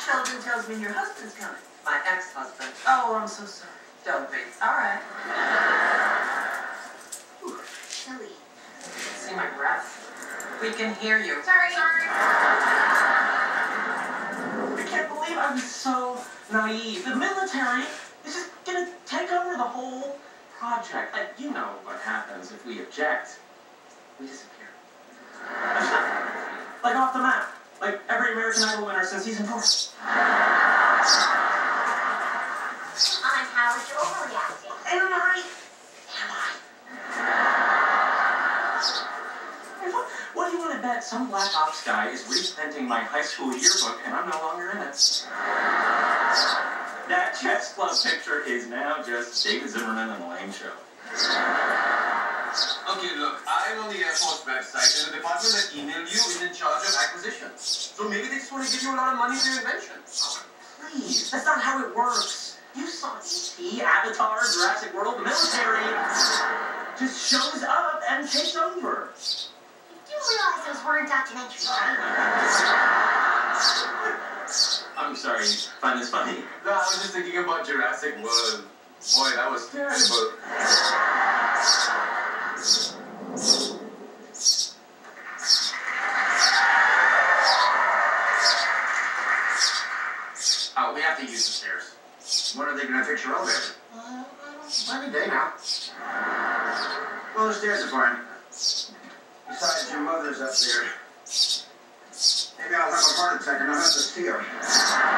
Sheldon tells me your husband's coming. My ex-husband. Oh, I'm so sorry. Don't be. All right. Ooh, chilly. See my breath. We can hear you. Sorry. I can't believe I was so naive. The military is just gonna take over the whole project. You know what happens if we object. We disappear. Like off the map. Like every American Idol winner since season 4. On how it's overreacting. Am I? What do you want to bet some black ops guy is reprinting my high school yearbook and I'm no longer in it? That chess club picture is now just David Zimmerman and the Lane Show. Okay, look, I'm on the Air Force website, and the department that emailed you is in charge of acquisitions. So maybe they just want to give you a lot of money for your invention. Please, that's not how it works. You saw E.T., Avatar, Jurassic World, the military just shows up and takes over. You realize those weren't documentaries, right? I'm sorry, you find this funny? No, I was just thinking about Jurassic World. Boy, that was terrible. We have to use the stairs. When are they going to fix your elevator? Any day now. Well, the stairs are fine. Besides, your mother's up there. Maybe I'll have a heart attack and I'll have to see her.